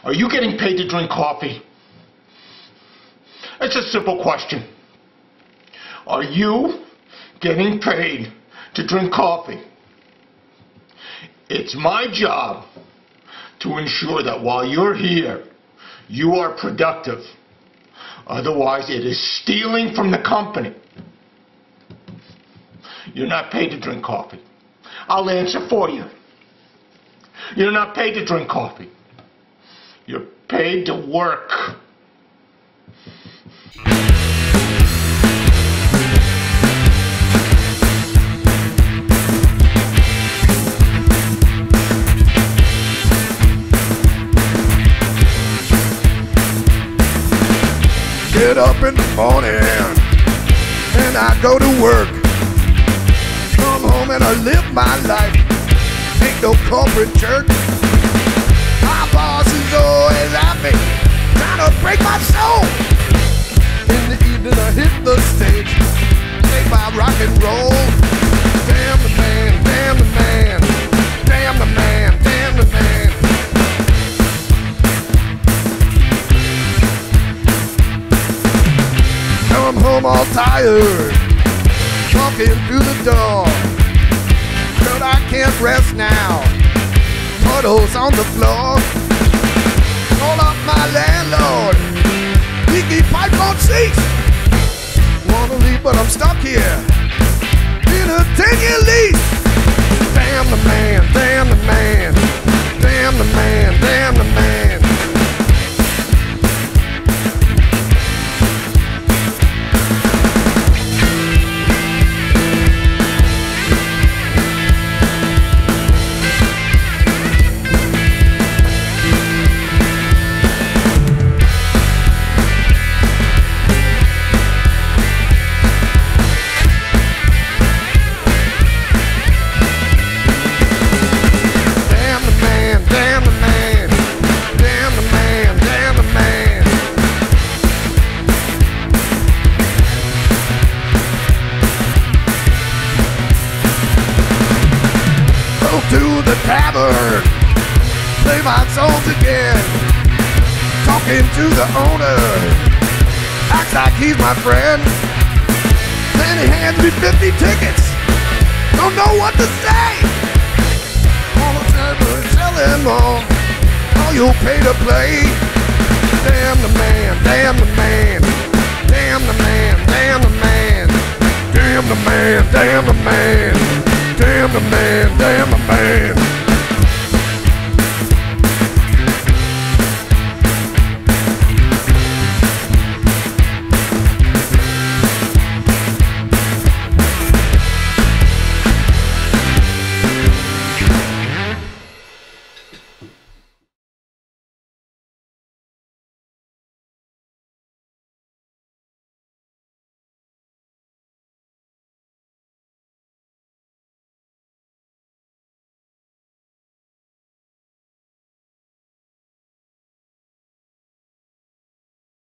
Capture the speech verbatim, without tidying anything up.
Are you getting paid to drink coffee? It's a simple question. Are you getting paid to drink coffee? It's my job to ensure that while you're here, you are productive. Otherwise, it is stealing from the company. You're not paid to drink coffee. I'll answer for you. You're not paid to drink coffee. You're paid to work. Get up in the morning and I go to work. Come home and I live my life. Ain't no corporate jerk. My boss is always at me, trying to break my soul. In the evening I hit the stage, make my rock and roll. Damn the man, damn the man, damn the man, damn the man. Come home all tired, walking through the door. But I can't rest now, puddles on the floor. Call up my landlord, leaky pipe won't cease. Wanna leave but I'm stuck here, in a ten-year lease. Damn the man, damn the man, damn the man, damn the man. To the tavern, play my songs again. Talking to the owner, acts like he's my friend. Then he hands me fifty tickets, don't know what to say. All the time we're selling all, all you'll pay to play. Damn the man, damn the man, damn the man, damn the man, damn the man, damn the man. Damn the man, damn the man.